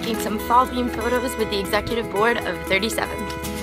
taking some fall theme photos with the executive board of 37.